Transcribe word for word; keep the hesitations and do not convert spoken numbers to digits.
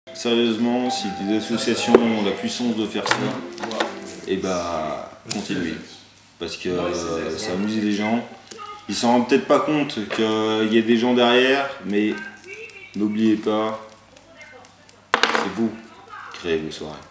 Sérieusement, si des associations ont la puissance de faire ça, et bah continuez. Parce que euh, ça amuse les gens. Ils s'en rendent peut-être pas compte qu'il y a des gens derrière, mais n'oubliez pas, c'est vous qui créez vos soirées.